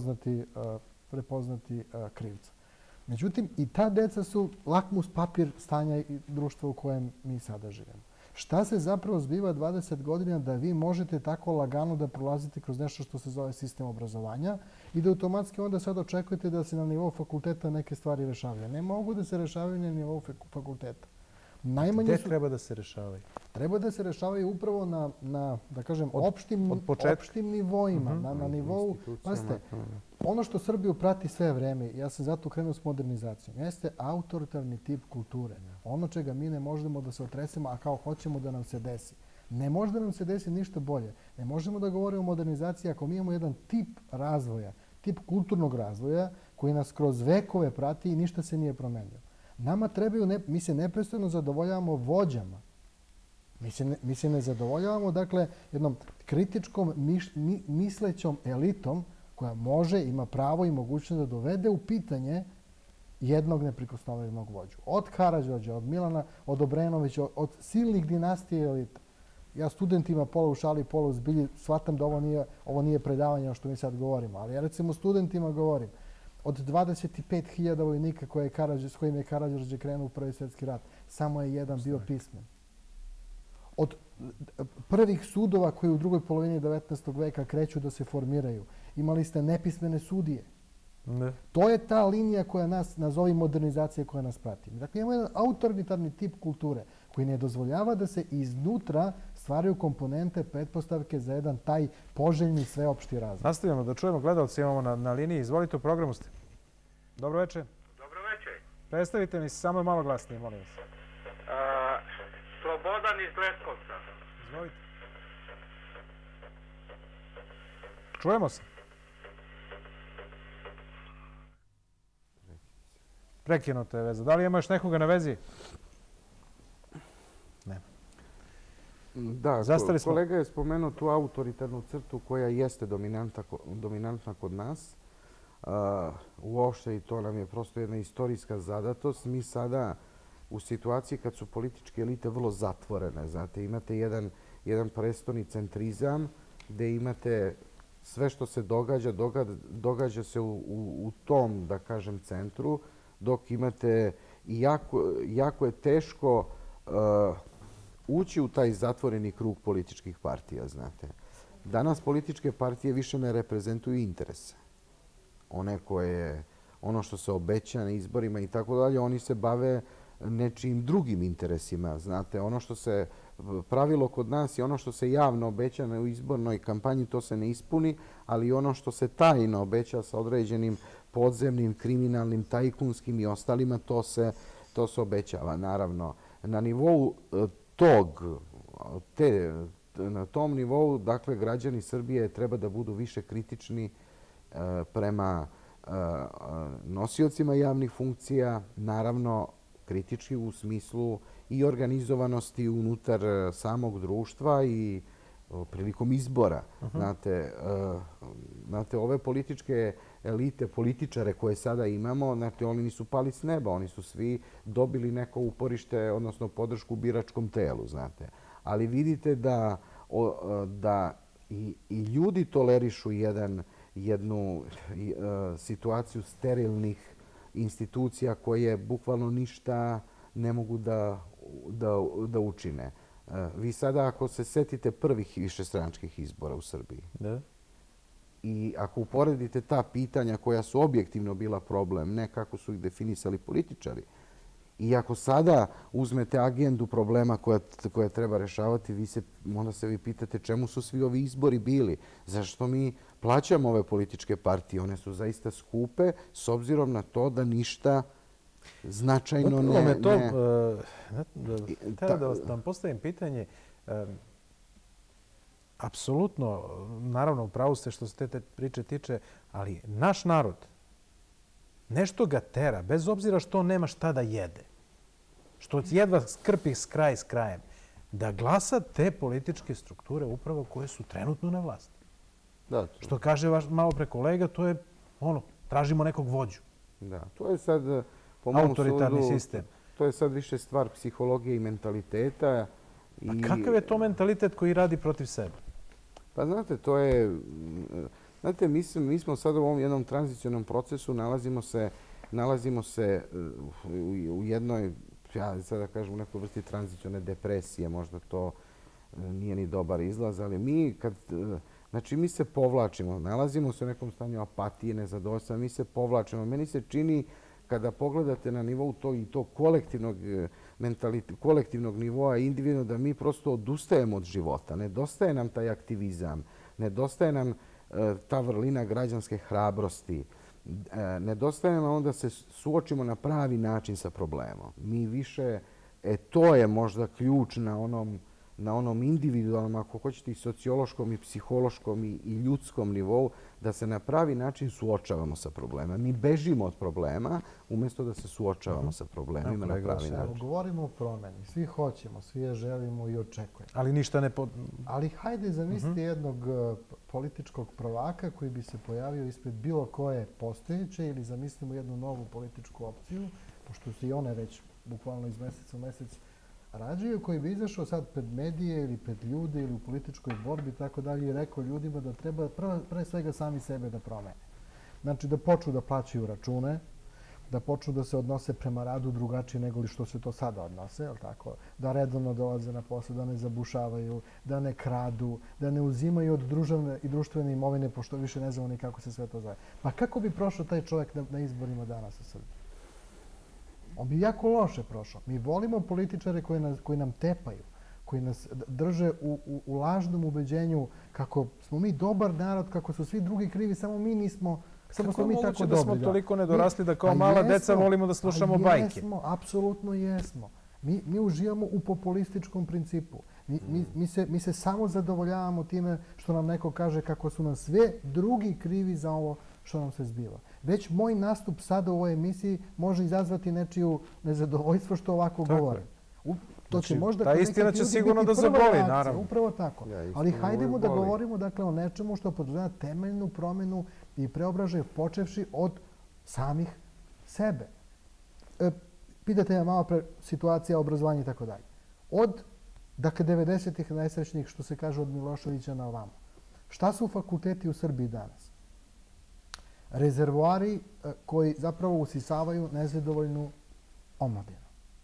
prepoznati krivca. Međutim, i ta deca su lakmus papir stanja i društva u kojem mi sada živimo. Šta se zapravo zbiva 20 godina da vi možete tako lagano da prolazite kroz nešto što se zove sistem obrazovanja i da automatski onda sad očekujete da se na nivou fakulteta neke stvari rešavaju? Ne mogu da se rešavaju na nivou fakulteta. Gde treba da se rešavaju? Treba da se rešavaju upravo na da kažem, opštim nivoima, na nivou. Pazite, ono što Srbiju prati sve vreme, ja sam zato krenuo s modernizacijom, jeste autoritarni tip kulture. Ono čega mi ne možemo da se otresemo, a kao hoćemo da nam se desi. Ne može da nam se desi ništa bolje. Ne možemo da govorimo o modernizaciji ako mi imamo jedan tip razvoja, tip kulturnog razvoja koji nas kroz vekove prati i ništa se nije promenilo. Nama trebaju, mi se neprestano zadovoljavamo vođama. Mi se ne zadovoljavamo, dakle, jednom kritičkom, mislećom elitom koja može, ima pravo i mogućnost da dovede u pitanje jednog neprikosnovenog vođu. Od Karađorđa, od Milana, od Obrenovića, od silnih dinastije elita. Ja studentima pola u šali, pola u zbilji shvatam da ovo nije predavanje o što mi sad govorimo, ali ja recimo studentima govorim od 25.000 vojnika s kojim je Karađorđe krenuo u Prvi svjetski rat, samo je jedan bio pismen. Od prvih sudova koji u drugoj polovini 19. veka kreću da se formiraju, imali ste nepismene sudije. To je ta linija koja nas, nazovi modernizacija, koja nas prati. Dakle, imamo jedan autoritarni tip kulture koji ne dozvoljava da se iznutra stvaraju komponente, pretpostavke za jedan taj poželjni sveopšti razvoj. Nastavljamo da čujemo gledalce, imamo na liniji. Izvolite, u programu ste. Dobro večer. Dobro večer. Predstavite mi se, samo je malo glasnije, molim vas. Slobodan iz Leskovca. Izvolite. Čujemo se. Prekinuta je veza. Da li ima još nekoga na vezi? Ne. Da, kolega je spomenuo tu autoritarnu crtu koja jeste dominantna kod nas. Uopšte i to nam je prosto jedna istorijska zadatost. Mi sada u situaciji kad su političke elite vrlo zatvorene, znate, imate jedan prestoni centrizam gde imate sve što se događa se u tom, da kažem, centru, dok imate i jako je teško ući u taj zatvoreni krug političkih partija, znate. Danas političke partije više ne reprezentuju interese. Ono što se obeća na izborima i tako dalje, oni se bave nečijim drugim interesima, znate. Ono što se pravilo kod nas i ono što se javno obeća u izbornoj kampanji, to se ne ispuni, ali ono što se tajno obeća sa određenim podzemnim, kriminalnim, tajkunskim i ostalima, to se obećava. Naravno, na nivou na tom nivou, dakle, građani Srbije treba da budu više kritični prema nosiocima javnih funkcija, naravno kritički u smislu i organizovanosti unutar samog društva i prilikom izbora. Znate, ove političke elite, političare koje sada imamo, znate, oni nisu pali s neba, oni su svi dobili neko uporište, odnosno podršku u biračkom telu, znate. Ali vidite da i ljudi tolerišu jednu situaciju sterilnih institucija koje bukvalno ništa ne mogu da učine. Vi sada ako se setite prvih višestranačkih izbora u Srbiji i ako uporedite ta pitanja koja su objektivno bila problem, ne kako su ih definisali političari, i ako sada uzmete agendu problema koja treba rešavati, onda se vi pitate čemu su svi ovi izbori bili, zašto mi plaćamo ove političke partije. One su zaista skupe s obzirom na to da ništa značajno ne... Treba da vam postavim pitanje. Apsolutno, naravno, u pravu ste što se te priče tiče, ali naš narod, nešto ga tera, bez obzira što on nema šta da jede, što jedva skrpi kraj s krajem, da glasa te političke strukture upravo koje su trenutno na vlasti. Što kaže malo pre kolega, to je tražimo nekog vođu. Da, to je sad, po mom autoritarni sudu, sistem. To je sad više stvar psihologije i mentaliteta. A kakav je to mentalitet koji radi protiv sebe? Pa znate, to je... Znate, mi smo sad u ovom jednom tranzicionom procesu, nalazimo se u jednoj, ja sad da kažem, u nekoj vrsti tranzicione depresije, možda to nije ni dobar izlaz, ali mi se povlačimo, nalazimo se u nekom stanju apatije, nezadovoljstva, mi se povlačimo. Meni se čini, kada pogledate na nivou tog kolektivnog nivoa i individualno, da mi prosto odustajemo od života. Nedostaje nam taj aktivizam, nedostaje nam ta vrlina građanske hrabrosti, nedostaje nam onda se suočimo na pravi način sa problemom. Mi više, to je možda ključ na onom individualnom, ako hoćete, i sociološkom, i psihološkom, i ljudskom nivou, da se na pravi način suočavamo sa problema. Mi bežimo od problema umjesto da se suočavamo sa problemima na pravi način. Govorimo o promeni. Svi hoćemo, svi je želimo i očekujemo. Ali ništa ne... Ali hajde zamislite jednog političkog prvaka koji bi se pojavio ispred bilo koje postojeće ili zamislimo jednu novu političku opciju, pošto su i one već bukvalno iz meseca u mesec rađaju, koji bi izašao sad pred medije ili pred ljude ili u političkoj borbi i tako dalje i rekao ljudima da treba pre svega sami sebe da promene. Znači da počnu da plaćaju račune, da počnu da se odnose prema radu drugačije nego li što se to sada odnose, da redovno dolaze na posao, da ne zabušavaju, da ne kradu, da ne uzimaju od državne i društvene imovine, pošto više ne znamo ni kako se sve to zove. Pa kako bi prošao taj čovjek na izborima danas u Srbiji? On bi jako loše prošao. Mi volimo političare koji nam tepaju, koji nas drže u lažnom ubeđenju kako smo mi dobar narod, kako su svi drugi krivi, samo mi nismo, samo smo mi tako dobri. Da smo toliko nedorasli da kao mala deca volimo da slušamo bajke? Jesmo, apsolutno jesmo. Mi uživamo u populističkom principu. Mi se samo zadovoljavamo time što nam neko kaže kako su nam sve drugi krivi za ovo što nam se zbiva. Već moj nastup sada u ovoj emisiji može izazvati nečiju nezadovoljstvo što ovako govorim. Ta istina će sigurno da zaboli, naravno. Upravo tako. Ali hajdemo da govorimo o nečemu što podrazumeva temeljnu promjenu i preobražaj počevši od samih sebe. Pitate me malo pre situacija, obrazovanja i tako dalje. Od 90-ih najsrećnijih, što se kaže, od Miloševića na ovamo. Šta su fakulteti u Srbiji danas? Rezervoari koji zapravo usisavaju nezadovoljnu omladinu.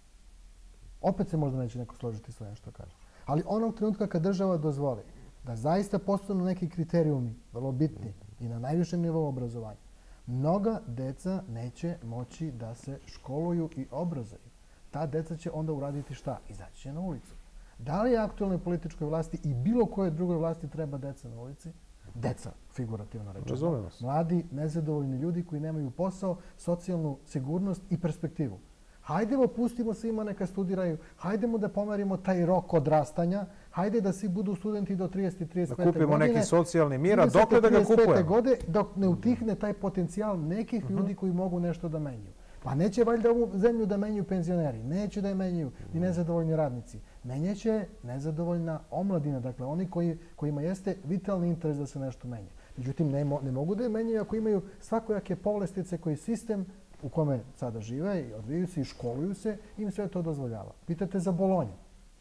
Opet se možda neće neko složiti sve što kaže. Ali onog trenutka kad država dozvoli da zaista postanu neki kriterijumi, vrlo bitni i na najvišem nivou obrazovanja, mnoga deca neće moći da se školuju i obrazuju. Ta deca će onda uraditi šta? Izaći će na ulicu. Da li aktualnoj političkoj vlasti i bilo koje drugoj vlasti treba deca na ulici? Deca, figurativno rečeno. Mladi, nezadovoljni ljudi koji nemaju posao, socijalnu sigurnost i perspektivu. Hajdemo, pustimo svima neka studiraju, hajdemo da pomerimo taj rok odrastanja, hajde da svi budu studenti do 30-35. godine. Da kupimo neki socijalni mir, a dokle da ga kupujemo? Dok ne utihne taj potencijal nekih ljudi koji mogu nešto da menjuju. Pa neće valjda ovu zemlju da menjuju penzioneri, neće da je menjuju ni nezadovoljni radnici. Menjaće nezadovoljna omladina, dakle oni kojima jeste vitalni interes da se nešto menja. Međutim, ne mogu da je menjaju ako imaju svakojake povlastice koji sistem u kome sada žive i odvijaju se i školuju se, im sve to dozvoljava. Pitate za Bolonju.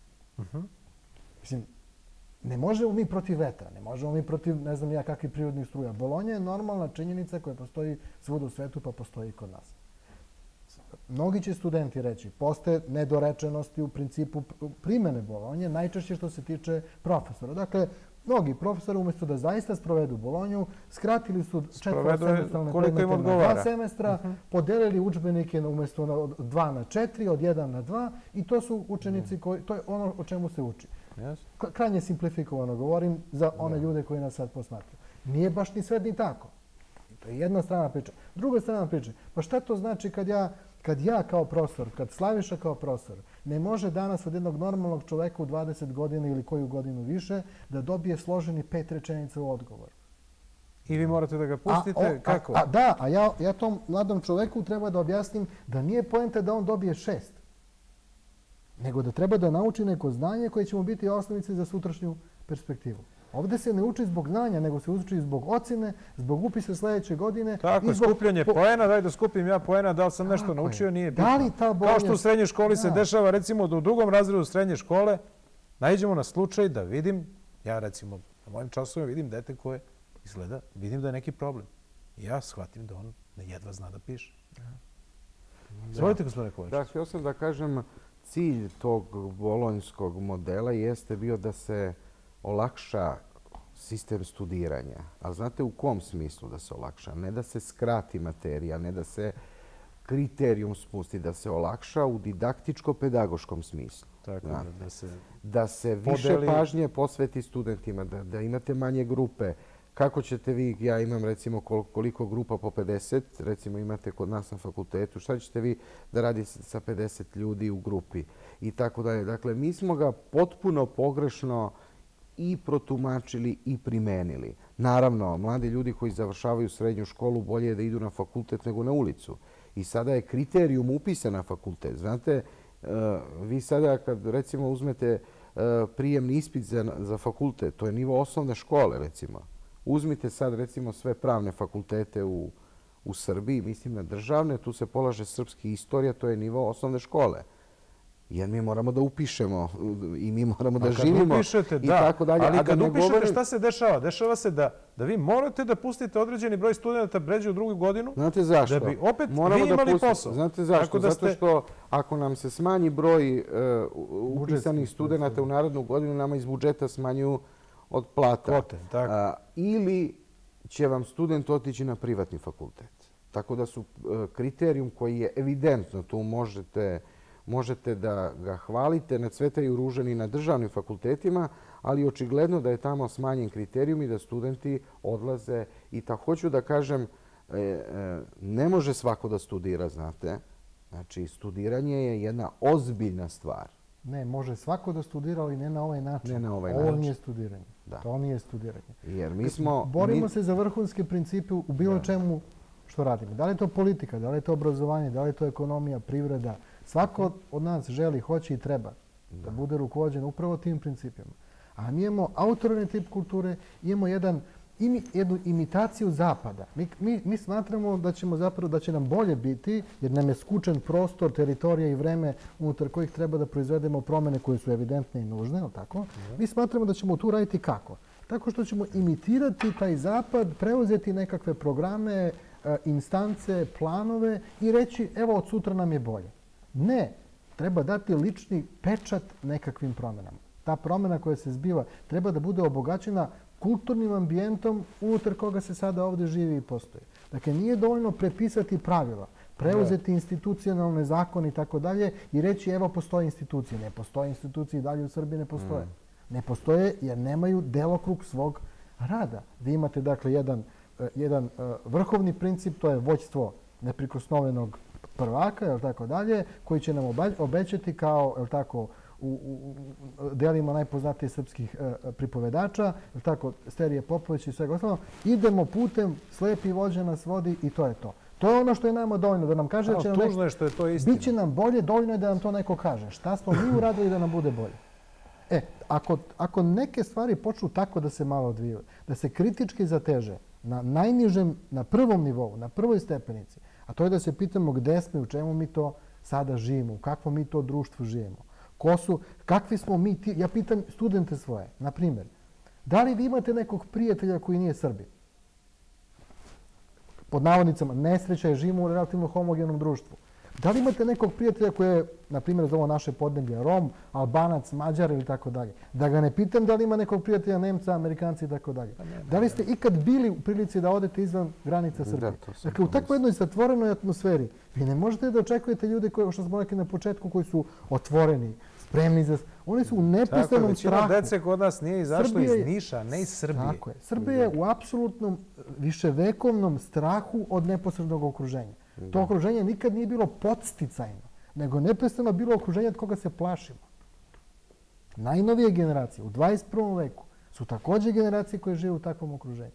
Mislim, ne možemo mi protiv vetra, ne možemo mi protiv, ne znam ja, kakvih prirodnih struja. Bolonja je normalna činjenica koja postoji svuda u svetu, pa postoji i kod nas. mnogi će studenti reći, postoje nedorečenosti u principu primene Bolonje, najčešće što se tiče profesora. Dakle, mnogi profesori umjesto da zaista sprovedu Bolonju, skratili su četvorosemestralne predmete na 2 semestra, podelili udžbenike umjesto od 2 na 4, od 1 na 2 i to su učenici koji, to je ono o čemu se uči. Krajnje simplifikovano govorim za one ljude koji nas sad posmatruju. Nije baš ni sve ni tako. To je jedna strana priča. Druga strana priča, pa šta to znači kad ja kao profesor, kad Slaviša kao profesor ne može danas od jednog normalnog čoveka u 20 godina ili koju godinu više da dobije složeni 5 rečenica u odgovoru. I vi morate da ga pustite? Kako? A ja tom mladom čoveku treba da objasnim da nije poenta da on dobije 6, nego da treba da nauči neko znanje koje će mu biti osnovice za sutrašnju perspektivu. Ovdje se ne uči zbog znanja, nego se uči zbog ocjene, zbog upisa sljedeće godine. Tako, skupljanje poena, daj da skupim ja poena, da li sam nešto naučio, nije bitno. Kao što u srednjoj školi se dešava, recimo da u drugom razredu srednje škole naiđemo na slučaj da vidim, ja recimo na mojim časovima vidim dete koje izgleda, vidim da je neki problem. I ja shvatim da on jedva zna da piše. Zvolite, gospodine Kovačić. Da, htio sam da kažem, cilj tog bolonjskog modela jeste bio da se olakša sistem studiranja. Ali znate u kom smislu da se olakša? Ne da se skrati materija, ne da se kriterijum spusti, da se olakša u didaktičko-pedagoškom smislu. Tako da se više pažnje posveti studentima, da imate manje grupe. Kako ćete vi, ja imam recimo koliko grupa po 50, recimo imate kod nas na fakultetu, šta ćete vi da radite sa 50 ljudi u grupi i tako dalje. Dakle, mi smo ga potpuno pogrešno i protumačili i primenili. Naravno, mladi ljudi koji završavaju srednju školu bolje je da idu na fakultet nego na ulicu. I sada je kriterijum upisa na fakultet. Znate, vi sada kad recimo uzmete prijemni ispit za fakultet, to je nivo osnovne škole recimo. Uzmite sad recimo sve pravne fakultete u Srbiji, mislim na državne, tu se polaže srpski istorija, to je nivo osnovne škole. Jer mi moramo da upišemo i mi moramo da živimo i tako dalje. Ali kad upišete, šta se dešava? Dešava se da vi morate da pustite određeni broj studenta pređe u drugu godinu. Znate zašto? Da bi opet vi imali posao. Znate zašto? Zato što ako nam se smanji broj upisanih studenta u narednu godinu, nama iz budžeta smanjuju od plata. Ili će vam student otići na privatni fakultet. Tako da su kriterijum koji je evidentno, tu možete da ga hvalite, ne cvetaju ružani na državnim fakultetima, ali očigledno da je tamo smanjen kriterijum i da studenti odlaze. I tako hoću da kažem, ne može svako da studira, znate. Znači, studiranje je jedna ozbiljna stvar. Ne, može svako da studira, ali ne na ovaj način. Ne na ovaj način. Ovo nije studiranje. To nije studiranje. Jer mi smo... Borimo se za vrhunske principe u bilo čemu što radimo. Da li je to politika, da li je to obrazovanje, da li je to ekonomija, privreda. Svako od nas želi, hoće i treba da bude rukovođen upravo tim principima. A mi imamo autorni tip kulture, imamo jednu imitaciju Zapada. Mi smatramo da će nam bolje biti, jer nam je skučen prostor, teritorija i vreme unutar kojih treba da proizvedemo promene koje su evidentne i nužne. Mi smatramo da ćemo tu raditi kako? Tako što ćemo imitirati taj Zapad, preuzeti nekakve programe, instance, planove i reći evo od sutra nam je bolje. Ne, treba dati lični pečat nekakvim promenama. Ta promjena koja se zbiva treba da bude obogaćena kulturnim ambijentom unutar koga se sada ovdje živi i postoji. Dakle, nije dovoljno prepisati pravila, preuzeti institucionalne zakone i tako dalje i reći evo postoje institucije. Ne postoje institucije i dalje u Srbiji ne postoje. Ne postoje jer nemaju delokrug svog rada. Vi imate dakle jedan vrhovni princip, to je vođstvo neprikosnovenog prvaka, koji će nam obećati kao u delima najpoznatijih srpskih pripovedača, Sterije Popović i svega ostalo, idemo putem, slepi vođa nas vodi i to je to. To je ono što je nama dovoljno, da nam kaže da će nam tužno je što je to istina. Biće nam bolje, dovoljno je da nam to neko kaže. Šta smo mi uradili da nam bude bolje? Ako neke stvari počnu tako da se malo odvijaju, da se kritički zateže na najnižem, na prvom nivou, na prvoj stepenici, a to je da se pitamo gde smo i u čemu mi to sada živimo, u kakvom mi to društvu živimo. Kakvi smo mi ti? Ja pitam studente svoje, na primjer, da li vi imate nekog prijatelja koji nije Srbin? Pod navodnicama, nesreća je, živimo u relativno homogenom društvu. Da li imate nekog prijatelja koji je, na primjer, za ovo naše podneblje, Rom, Albanac, Mađar ili tako dalje? Da ga ne pitam da li ima nekog prijatelja Nemca, Amerikanci i tako dalje. Da li ste ikad bili u prilici da odete izvan granica Srbije? Dakle, u takvoj jednoj zatvorenoj atmosferi vi ne možete da očekujete ljude koji, što smo rekli na početku, koji su otvoreni, spremni za... Oni su u neprestanom strahu. Većina dece kod nas nije izašla iz Niša, ne iz Srbije. Tako je. Srbija je u apsolutnom viševekovnom strahu od neposrednog okruženja. To okruženje nikad nije bilo podsticajno, nego neprestano bilo okruženje od koga se plašimo. Najnovije generacije u 21. veku su također generacije koje žive u takvom okruženju.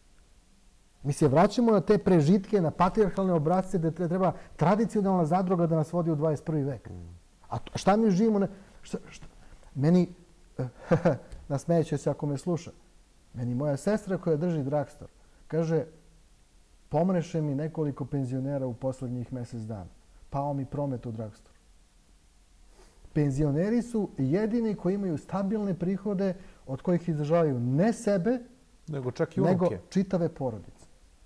Mi se vraćamo na te prežitke, na patrijarhalne obrazce gdje treba tradicionalna zadruga da nas vodi u 21. vek. A šta mi živimo? Meni, nasmejeće se ako me sluša, meni moja sestra koja drži Dragstor kaže, pomreše mi nekoliko penzionera u poslednjih mjesec dana. Pao mi promet u Dragstoru. Penzioneri su jedini koji imaju stabilne prihode od kojih izdržavaju ne sebe, nego čitave porodice.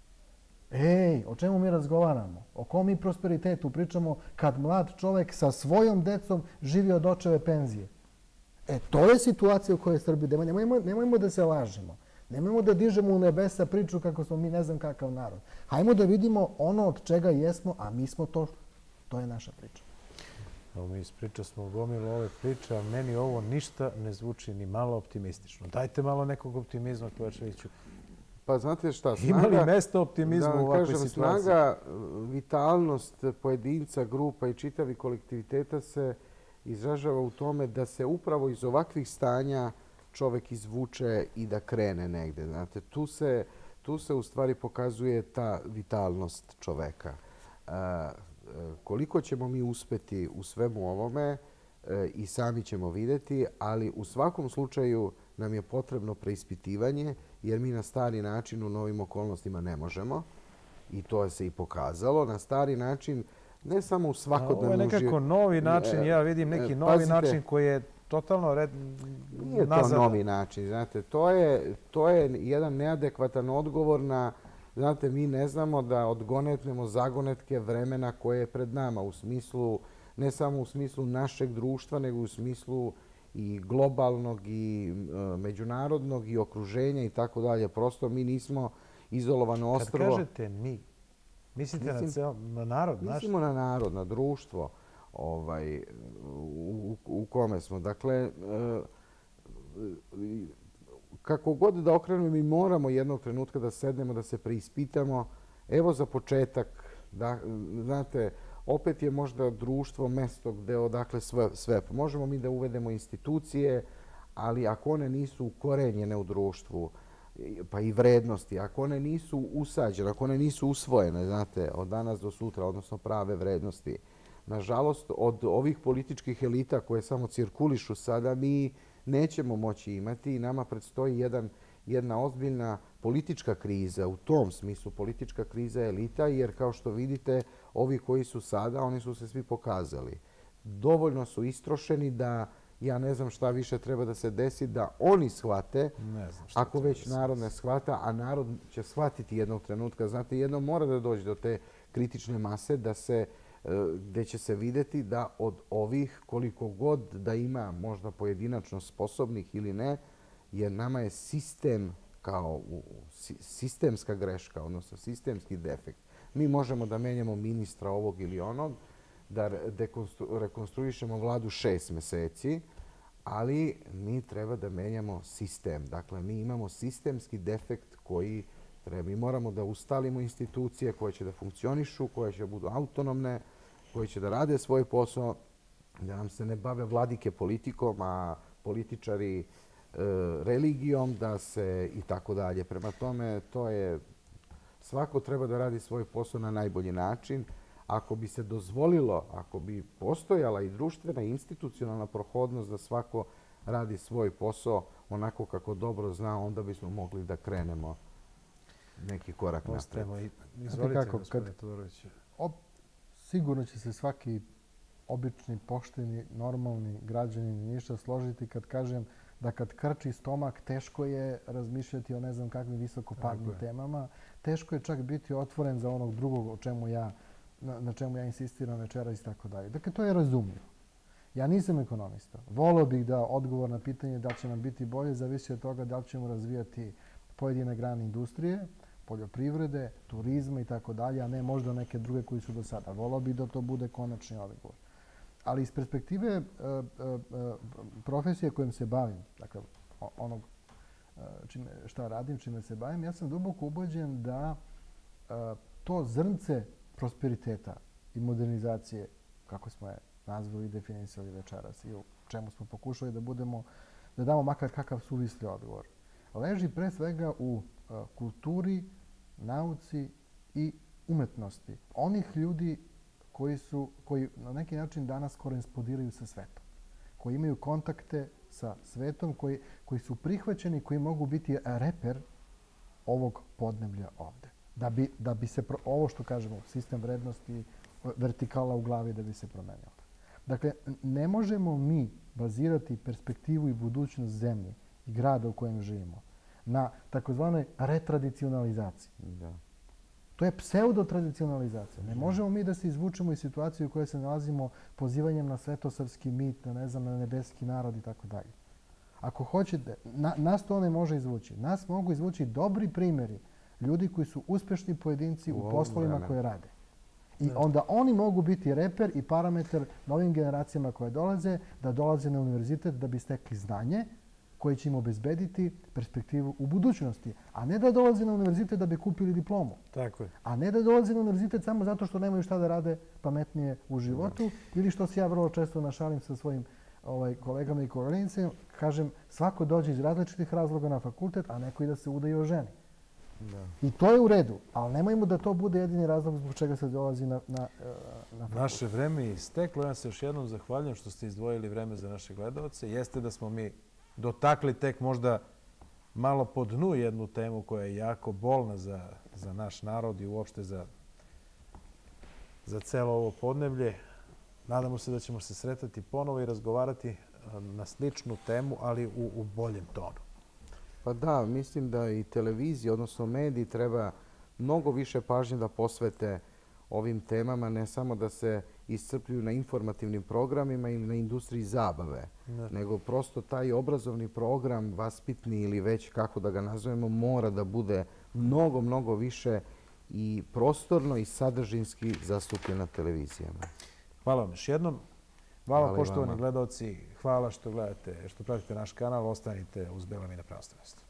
Ej, o čemu mi razgovaramo? O kom mi prosperitetu pričamo kad mlad čovjek sa svojom decom živi od očeve penzije? To je situacija u kojoj je Srbija. Nemojmo da se lažemo. Nemojmo da dižemo u nebesa priču kako smo mi ne znam kakav narod. Hajmo da vidimo ono od čega jesmo, a mi smo to. To je naša priča. Mi ispriča smo gomilu ove priče, a meni ovo ništa ne zvuči ni malo optimistično. Dajte malo nekog optimizma, Kovačeviću. Pa znate šta, ima li mesta optimizmu u ovakvoj situaciji? Snaga, vitalnost pojedinca, grupa i čitavi kolektiviteta se izražava u tome da se upravo iz ovakvih stanja čovjek izvuče i da krene negde. Znate, tu se u stvari pokazuje ta vitalnost čoveka. Koliko ćemo mi uspeti u svemu ovome i sami ćemo vidjeti, ali u svakom slučaju nam je potrebno preispitivanje, jer mi na stari način u novim okolnostima ne možemo. I to se i pokazalo. Na stari način, ne samo u svakodnevnom životu. Ovo je nekako novi način, ja vidim neki novi način koji je totalno nazad. Nije to novi način, znate. To je jedan neadekvatan odgovor na... Znate, mi ne znamo da odgonetnemo zagonetke vremena koje je pred nama u smislu, ne samo u smislu našeg društva, nego u smislu i globalnog i međunarodnog i okruženja i tako dalje. Prosto mi nismo izolovano ostrvo. Kad kažete mi, mislite na narod naš? Mislimo na narod, na društvo u kome smo. Dakle, kako god da okrenemo, mi moramo jednog trenutka da sednemo, da se preispitamo. Evo za početak, znate, opet je možda društvo mesto gde odakle sve. Možemo mi da uvedemo institucije, ali ako one nisu ukorenjene u društvu, pa i vrednosti, ako one nisu usađene, ako one nisu usvojene, znate, od danas do sutra, odnosno prave vrednosti, nažalost, od ovih političkih elita koje samo cirkulišu sada, mi nećemo moći imati i nama predstoji jedna ozbiljna politička kriza. U tom smislu politička kriza elita, jer kao što vidite, ovi koji su sada, oni su se svi pokazali. Dovoljno su istrošeni da ja ne znam šta više treba da se desi, da oni shvate, ako već narod ne shvata, a narod će shvatiti jednog trenutka. Znate, jednom mora da dođe do te kritične mase, gde će se vidjeti da od ovih, koliko god da ima možda pojedinačno sposobnih ili ne, jer nama je sistem kao sistemska greška, odnosno sistemski defekt. Mi možemo da menjamo ministra ovog ili onog, da rekonstruišemo vladu 6 meseci, ali mi treba da menjamo sistem. Dakle, mi imamo sistemski defekt koji treba. Mi moramo da ustalimo institucije koje će da funkcionišu, koje će da budu autonomne, koje će da rade svoj posao, da nam se ne bave vladike politikom, a političari religijom, da se i tako dalje. Prema tome, to je... Svako treba da radi svoj posao na najbolji način. Ako bi se dozvolilo, ako bi postojala i društvena i institucionalna prohodnost da svako radi svoj posao onako kako dobro zna, onda bismo mogli da krenemo neki korak napred. Izvolite, gospodine Todorović. Sigurno će se svaki obični, pošteni, normalni građanin Niša složiti kad kažem da kad krči stomak, teško je razmišljati o ne znam kakvim visokoparnim temama. Teško je čak biti otvoren za onog drugog o čemu ja na čemu ja insistiram večeras i tako dalje. Dakle, to je razumljivo. Ja nisam ekonomista. Voleo bih da odgovor na pitanje da li će nam biti bolje zavisi od toga da li ćemo razvijati pojedine grane industrije, poljoprivrede, turizma i tako dalje, a ne možda neke druge koji su do sada. Voleo bih da to bude konačni odgovor. Ali iz perspektive profesije kojom se bavim, dakle onog šta radim, čime se bavim, ja sam duboko ubeđen da to zrnce prosperiteta i modernizacije, kako smo je nazvali i definisali večeras i u čemu smo pokušali da damo makar kakav suvisli odgovor, leži pre svega u kulturi, nauci i umetnosti. Onih ljudi koji na neki način danas korespondiraju sa svetom, koji imaju kontakte sa svetom, koji su prihvaćeni, koji mogu biti reper ovog podneblja ovde. Da bi se ovo što kažemo, sistem vrednosti, vertikala u glavi, da bi se promenilo. Dakle, ne možemo mi bazirati perspektivu i budućnost zemlje i grada u kojem živimo na takozvanoj retradicionalizaciji. Da. To je pseudotradicionalizacija. Ne možemo mi da se izvučemo iz situacije u kojoj se nalazimo pozivanjem na svetosavski mit, na nebeski narod i tako dalje. Ako hoćete, nas to ne može izvući. Nas mogu izvući dobri primjeri ljudi koji su uspešni pojedinci u poslovima koje rade. I onda oni mogu biti reper i parametar novim generacijama koje dolaze, da dolaze na univerzitet da bi stekli znanje koje će im obezbediti perspektivu u budućnosti. A ne da dolaze na univerzitet da bi kupili diplomu. Tako je. A ne da dolaze na univerzitet samo zato što nemaju šta da rade pametnije u životu ili što se ja vrlo često našalim sa svojim kolegama i koleginicama. Kažem, svako dođe iz različitih razloga na fakultet, a neko i da se uda i oženi. I to je u redu, ali nemojmo da to bude jedini razlog zbog čega se dolazi na fakultet. Naše vreme je isteklo. Ja se još jednom zahvaljujem što ste izdvojili vreme za naše gledalce. Jeste da smo mi dotakli tek možda malo po dnu jednu temu koja je jako bolna za naš narod i uopšte za celo ovo podneblje. Nadamo se da ćemo se sretati ponovo i razgovarati na sličnu temu, ali u boljem tonu. Pa da, mislim da i televizija, odnosno mediji, treba mnogo više pažnje da posvete ovim temama, ne samo da se iscrpljuju na informativnim programima ili na industriji zabave, nego prosto taj obrazovni program, vaspitni ili već kako da ga nazovemo, mora da bude mnogo, mnogo više i prostorno i sadržinski zastupljen na televizijama. Hvala vam još jednom. Hvala poštovani gledalci. Hvala što gledate, što pratite naš kanal. Ostanite uz Bela Mina prenosljenost.